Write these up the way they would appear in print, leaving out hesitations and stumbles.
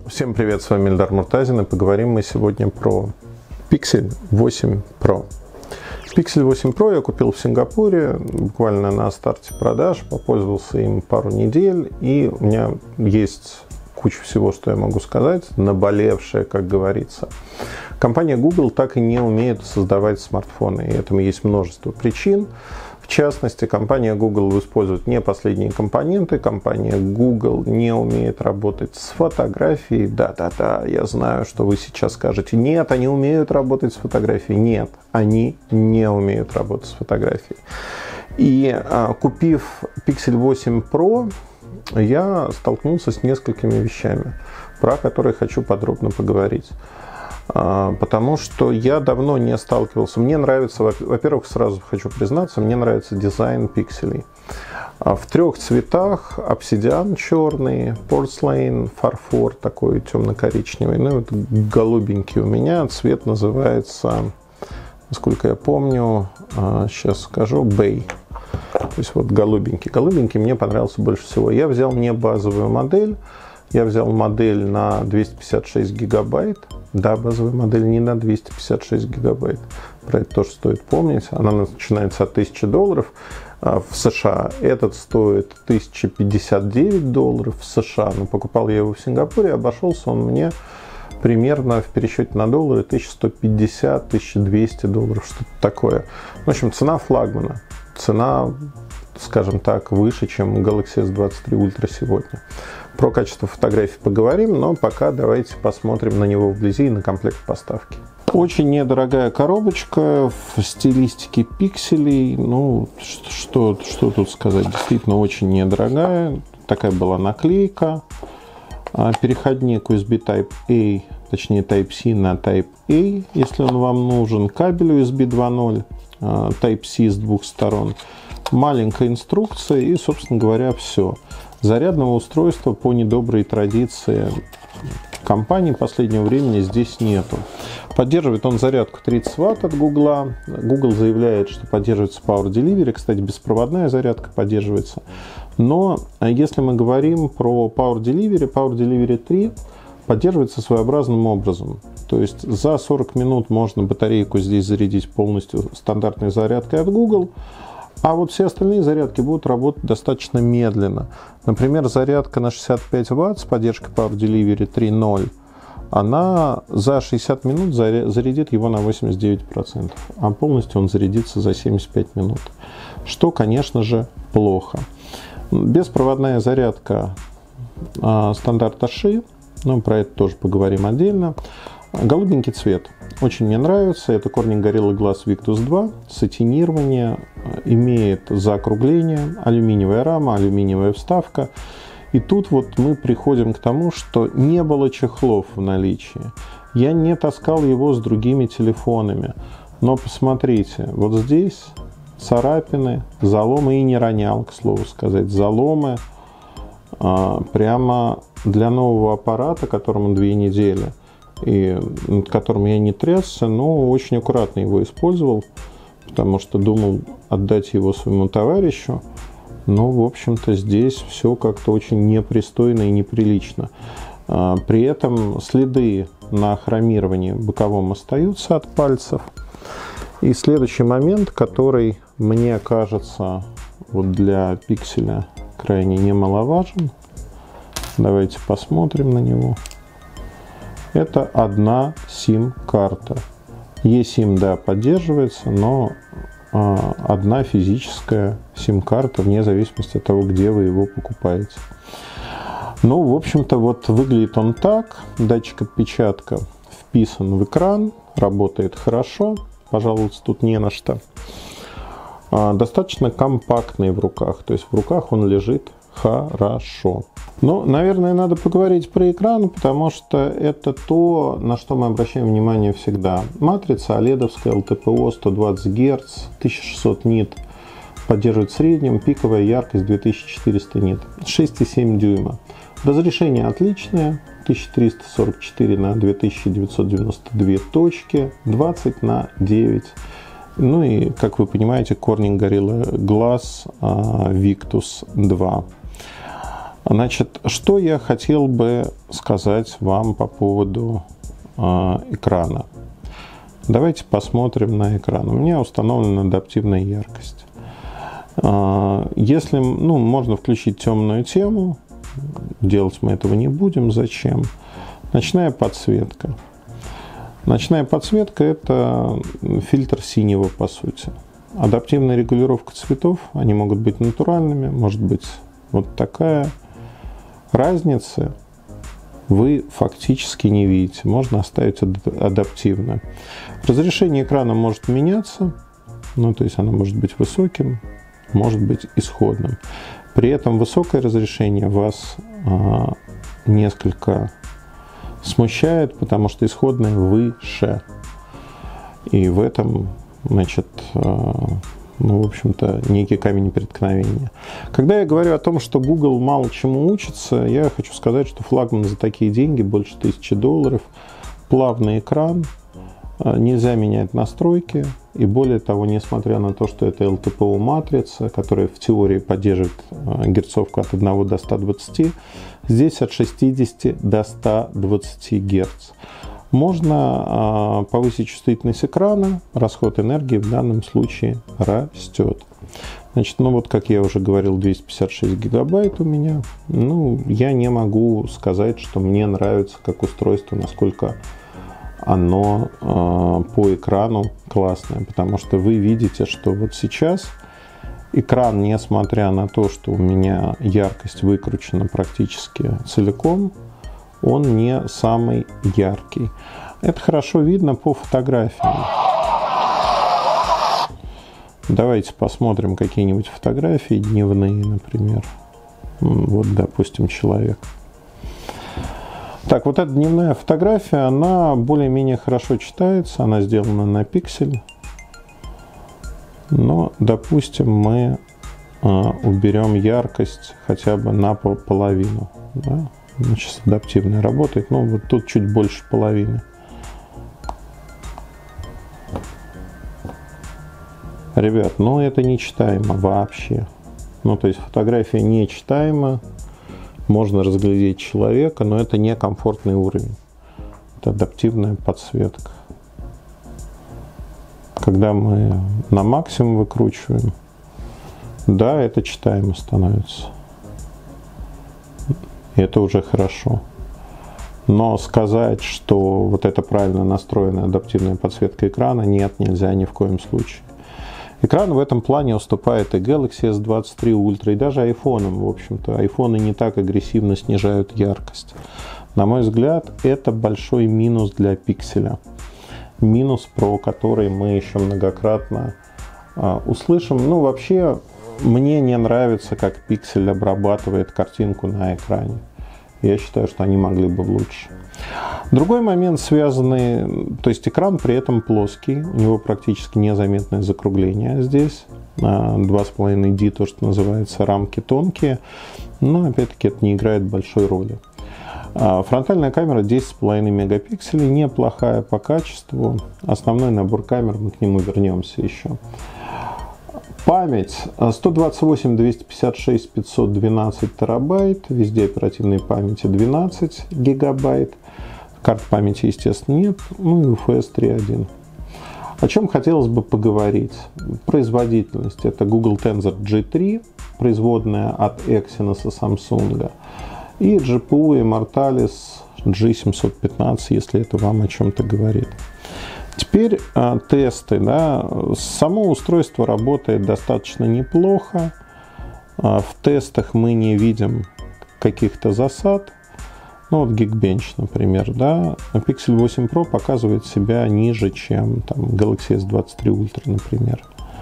Всем привет, с вами Эльдар Муртазин, и поговорим мы сегодня про Pixel 8 Pro. Pixel 8 Pro я купил в Сингапуре, буквально на старте продаж, попользовался им пару недель, и у меня есть куча всего, что я могу сказать, наболевшее, как говорится. Компания Google так и не умеет создавать смартфоны, и этому есть множество причин. В частности, компания Google использует не последние компоненты, компания Google не умеет работать с фотографией. Да-да-да, я знаю, что вы сейчас скажете, нет, они умеют работать с фотографией. Нет, они не умеют работать с фотографией. И купив Pixel 8 Pro, я столкнулся с несколькими вещами, про которые хочу подробно поговорить. Потому что я давно не сталкивался. Мне нравится, во-первых, сразу хочу признаться, мне нравится дизайн пикселей. В трех цветах: обсидиан черный, порцелейн, фарфор такой темно-коричневый, ну и вот голубенький у меня. Цвет называется, насколько я помню, сейчас скажу, бей. То есть вот голубенький. Голубенький мне понравился больше всего. Я взял не базовую модель, я взял модель на 256 гигабайт. Да, базовая модель не на 256 гигабайт. Про это тоже стоит помнить. Она начинается от $1000 в США. Этот стоит $1059 в США. Но покупал я его в Сингапуре. Обошелся он мне примерно в пересчете на доллары $1150-1200, что-то такое. В общем, цена флагмана. Цена, скажем так, выше, чем Galaxy S23 Ultra сегодня. Про качество фотографий поговорим, но пока давайте посмотрим на него вблизи и на комплект поставки. Очень недорогая коробочка в стилистике пикселей. Ну, что тут сказать? Действительно очень недорогая. Такая была наклейка. Переходник USB Type-A, точнее Type-C на Type-A, если он вам нужен. Кабель USB 2.0, Type-C с двух сторон. Маленькая инструкция и, собственно говоря, все. Зарядного устройства по недоброй традиции компании последнего времени здесь нету. Поддерживает он зарядку 30 Вт от Google. Google заявляет, что поддерживается Power Delivery. Кстати, беспроводная зарядка поддерживается. Но если мы говорим про Power Delivery 3 поддерживается своеобразным образом. То есть за 40 минут можно батарейку здесь зарядить полностью стандартной зарядкой от Google. А вот все остальные зарядки будут работать достаточно медленно. Например, зарядка на 65 Вт с поддержкой Power Delivery 3.0, она за 60 минут зарядит его на 89%, а полностью он зарядится за 75 минут. Что, конечно же, плохо. Беспроводная зарядка стандарта Qi, но про это тоже поговорим отдельно. Голубенький цвет очень мне нравится. Это Corning Gorilla Glass Victus 2. Сатинирование, имеет закругление, алюминиевая рама, алюминиевая вставка. И тут вот мы приходим к тому, что не было чехлов в наличии. Я не таскал его с другими телефонами. Но посмотрите, вот здесь царапины, заломы, и не ронял, к слову сказать, заломы прямо для нового аппарата, которому 2 недели. И над которым я не трясся, но очень аккуратно его использовал, потому что думал отдать его своему товарищу. Но, в общем-то, здесь все как-то очень непристойно и неприлично. При этом следы на хромировании боковом остаются от пальцев. И следующий момент, который, мне кажется, вот для пикселя крайне немаловажен. Давайте посмотрим на него. Это одна сим-карта. eSIM, да, поддерживается, но одна физическая сим-карта, вне зависимости от того, где вы его покупаете. Ну, в общем-то, вот выглядит он так. Датчик отпечатка вписан в экран, работает хорошо, пожалуйста, тут не на что. Достаточно компактный в руках, то есть в руках он лежит хорошо. Ну, наверное, надо поговорить про экран, потому что это то, на что мы обращаем внимание всегда. Матрица OLED-овская, LTPO 120 Гц, 1600 нит, поддерживает в среднем, пиковая яркость 2400 нит, 6,7 дюйма. Разрешение отличное, 1344 на 2992 точки, 20 на 9. Ну и, как вы понимаете, Corning Gorilla Glass Victus 2. Значит, что я хотел бы сказать вам по поводу экрана. Давайте посмотрим на экран. У меня установлена адаптивная яркость. Если, можно включить темную тему, делать мы этого не будем. Зачем? Ночная подсветка. Ночная подсветка – это фильтр синего, по сути. Адаптивная регулировка цветов, они могут быть натуральными, может быть вот такая. Разницы вы фактически не видите, можно оставить адаптивно. Разрешение экрана может меняться, то есть оно может быть высоким, может быть исходным. При этом высокое разрешение вас несколько смущает, потому что исходное выше. И в этом, в общем-то, некий камень преткновения. Когда я говорю о том, что Google мало чему учится, я хочу сказать, что флагман за такие деньги, больше $1000, плавный экран, нельзя менять настройки. И более того, несмотря на то, что это LTPO-матрица, которая в теории поддерживает герцовку от 1 до 120, здесь от 60 до 120 Гц. Можно повысить чувствительность экрана, расход энергии в данном случае растет. Значит, как я уже говорил, 256 гигабайт у меня. Я не могу сказать, что мне нравится как устройство, насколько оно по экрану классное, потому что вы видите, что вот сейчас экран, несмотря на то, что у меня яркость выкручена практически целиком, он не самый яркий. Это хорошо видно по фотографиям. Давайте посмотрим какие-нибудь фотографии дневные, например. Вот, допустим, человек. Так, вот эта дневная фотография, она более-менее хорошо читается, она сделана на пиксель. Но, допустим, мы уберем яркость хотя бы на половину. Да? Сейчас адаптивная работает, вот тут чуть больше половины. Ребят, это нечитаемо вообще. То есть фотография нечитаема. Можно разглядеть человека, но это не комфортный уровень. Это адаптивная подсветка. Когда мы на максимум выкручиваем, да, это читаемо становится. Это уже хорошо. Но сказать, что вот это правильно настроенная адаптивная подсветка экрана, нет, нельзя ни в коем случае. Экран в этом плане уступает и Galaxy S23 Ultra, и даже iPhone. В общем-то, айфоны не так агрессивно снижают яркость. На мой взгляд, это большой минус для пикселя. Минус, про который мы еще многократно услышим. Вообще, мне не нравится, как пиксель обрабатывает картинку на экране. Я считаю, что они могли бы лучше. Другой момент связанный, то есть экран при этом плоский, у него практически незаметное закругление здесь, 2,5D, то, что называется, рамки тонкие, но опять-таки это не играет большой роли. Фронтальная камера 10,5 мегапикселей, неплохая по качеству, основной набор камер, мы к нему вернемся еще. Память 128, 256, 512 терабайт, везде оперативной памяти 12 гигабайт, карт памяти, естественно, нет, и UFS 3.1. О чем хотелось бы поговорить? Производительность. Это Google Tensor G3, производная от Exynos и Samsung, и GPU Immortalis G715, если это вам о чем-то говорит. Теперь тесты. Само устройство работает достаточно неплохо. В тестах мы не видим каких-то засад. Вот Geekbench, например. Pixel 8 Pro показывает себя ниже, чем Galaxy S23 Ultra, например.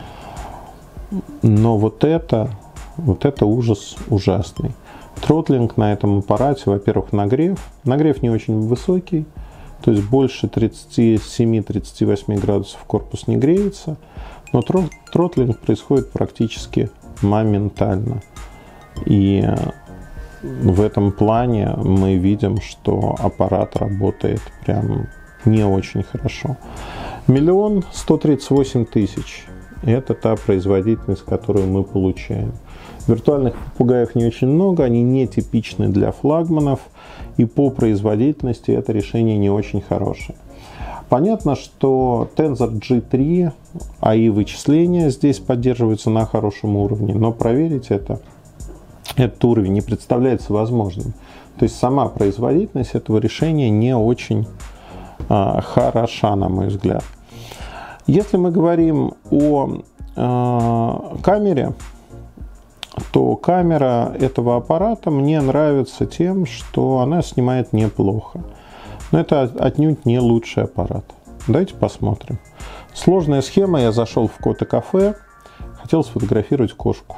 Но вот это ужас ужасный. Тротлинг на этом аппарате, во-первых, нагрев. Нагрев не очень высокий. То есть больше 37-38 градусов корпус не греется, но тротлинг происходит практически моментально. И в этом плане мы видим, что аппарат работает прям не очень хорошо. 1 138 000 – это та производительность, которую мы получаем. Виртуальных попугаев не очень много, они не типичны для флагманов, и по производительности это решение не очень хорошее. Понятно, что Tensor G3 AI вычисления здесь поддерживаются на хорошем уровне, но проверить этот уровень не представляется возможным. То есть сама производительность этого решения не очень хороша, на мой взгляд. Если мы говорим о камере, то камера этого аппарата мне нравится тем, что она снимает неплохо. Но это отнюдь не лучший аппарат. Давайте посмотрим. Сложная схема. Я зашел в Кота-кафе, хотел сфотографировать кошку.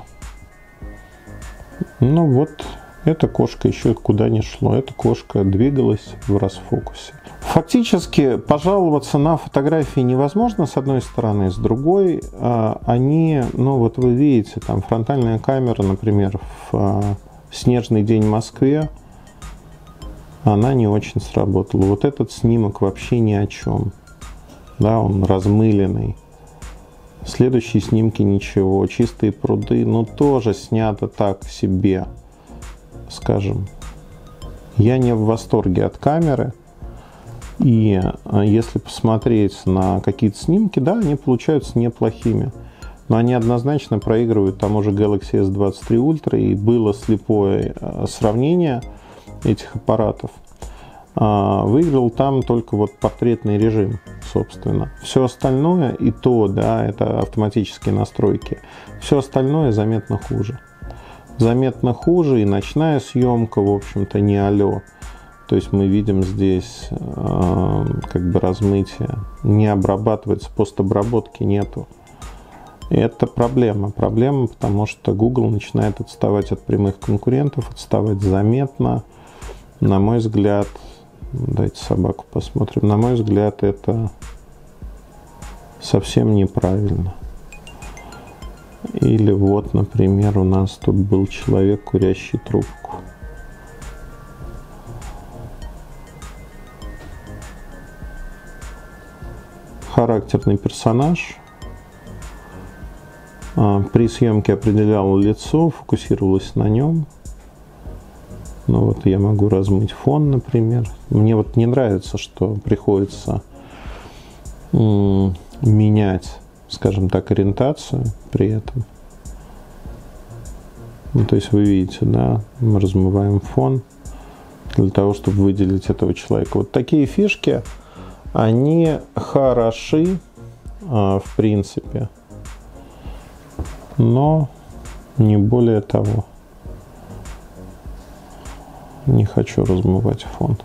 Ну вот, эта кошка еще куда не шло. Эта кошка двигалась в расфокусе. Фактически пожаловаться на фотографии невозможно, с одной стороны. С другой, они, ну вот вы видите, там фронтальная камера, например, в снежный день в Москве, она не очень сработала. Вот этот снимок вообще ни о чем. Да, он размыленный. Следующие снимки ничего. Чистые пруды, ну тоже снято так себе, скажем. Я не в восторге от камеры. И если посмотреть на какие-то снимки, да, они получаются неплохими. Но они однозначно проигрывают тому же Galaxy S23 Ultra. И было слепое сравнение этих аппаратов. Выиграл там только вот портретный режим, собственно. Все остальное, и то, да, это автоматические настройки. Все остальное заметно хуже. Заметно хуже, и ночная съемка, в общем-то, не алё. То есть мы видим здесь как бы размытие. Не обрабатывается, постобработки нету. И это проблема. Проблема, потому что Google начинает отставать от прямых конкурентов, отставать заметно. На мой взгляд, давайте собаку посмотрим. На мой взгляд, это совсем неправильно. Или вот, например, у нас тут был человек, курящий трубку. Характерный персонаж. При съемке определял лицо, фокусировалась на нем. Ну вот я могу размыть фон, например. Мне вот не нравится, что приходится менять, скажем так, ориентацию при этом. Ну, то есть вы видите, да, мы размываем фон для того, чтобы выделить этого человека. Вот такие фишки, они хороши, в принципе, но не более того. Не хочу размывать фон.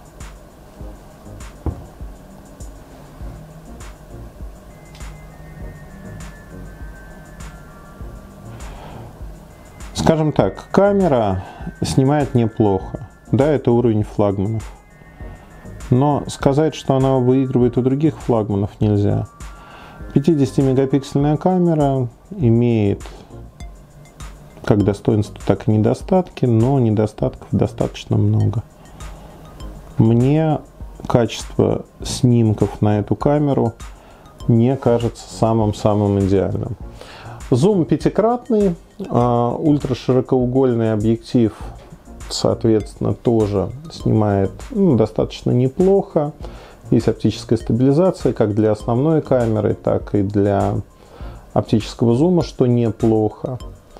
Скажем так, камера снимает неплохо. Да, это уровень флагманов. Но сказать, что она выигрывает у других флагманов, нельзя. 50-мегапиксельная камера имеет как достоинства, так и недостатки, но недостатков достаточно много. Мне качество снимков на эту камеру не кажется самым-самым идеальным. Зум пятикратный, ультраширокоугольный объектив, соответственно, тоже снимает достаточно неплохо. Есть оптическая стабилизация как для основной камеры, так и для оптического зума, что неплохо.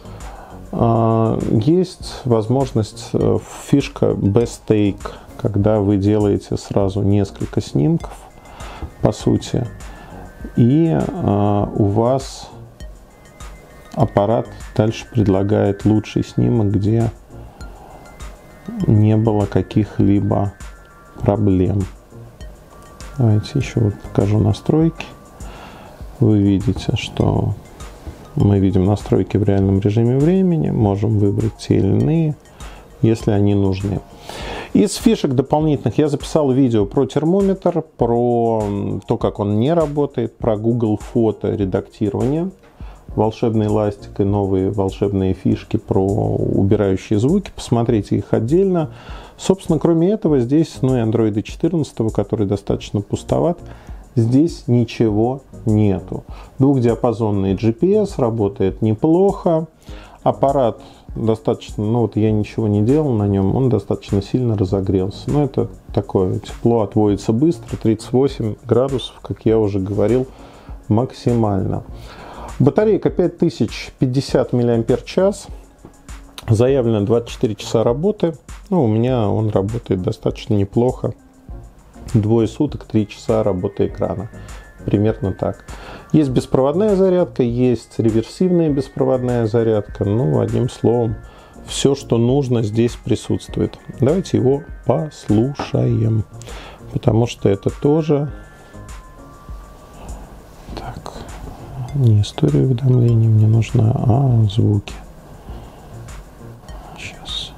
Есть возможность, фишка Best Take, когда вы делаете сразу несколько снимков, по сути, и у вас аппарат дальше предлагает лучший снимок, где не было каких-либо проблем. Давайте еще вот покажу настройки. Вы видите, что мы видим настройки в реальном режиме времени, можем выбрать те или иные, если они нужны. Из фишек дополнительных я записал видео про термометр, про то, как он не работает, про Google фото редактирование, волшебный ластик и новые волшебные фишки про убирающие звуки. Посмотрите их отдельно. Собственно, кроме этого, здесь, ну и Android 14, который достаточно пустоват, здесь ничего нету. Двухдиапазонный GPS работает неплохо. Аппарат достаточно, ну вот я ничего не делал на нем, он достаточно сильно разогрелся. Но это такое, тепло отводится быстро, 38 градусов, как я уже говорил, максимально. Батарейка 5050 мАч, заявлено 24 часа работы. Ну, у меня он работает достаточно неплохо. Двое суток, 3 часа работы экрана. Примерно так. Есть беспроводная зарядка, есть реверсивная беспроводная зарядка. Ну, одним словом, все, что нужно, здесь присутствует. Давайте его послушаем, потому что это тоже... Так, не история уведомлений мне нужна, а звуки. Сейчас.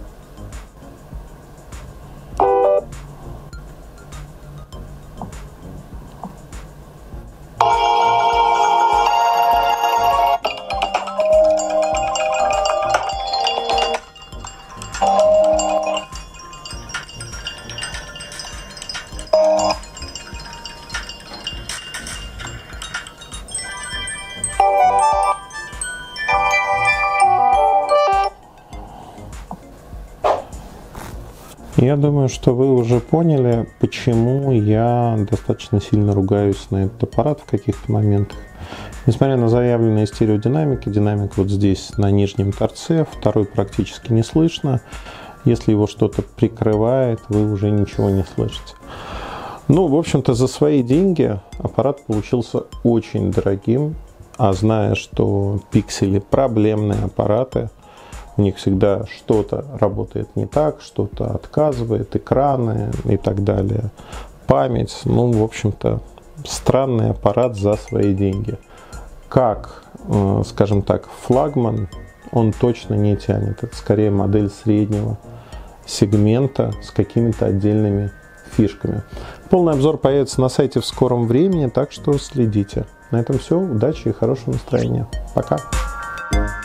Я думаю, что вы уже поняли, почему я достаточно сильно ругаюсь на этот аппарат в каких-то моментах. Несмотря на заявленные стереодинамики, динамик вот здесь на нижнем торце, второй практически не слышно. Если его что-то прикрывает, вы уже ничего не слышите. Ну, в общем-то, за свои деньги аппарат получился очень дорогим. А зная, что пиксели проблемные аппараты, у них всегда что-то работает не так, что-то отказывает, экраны и так далее. Память, ну, в общем-то, странный аппарат за свои деньги. Как, скажем так, флагман, он точно не тянет. Это скорее модель среднего сегмента с какими-то отдельными фишками. Полный обзор появится на сайте в скором времени, так что следите. На этом все. Удачи и хорошего настроения. Пока.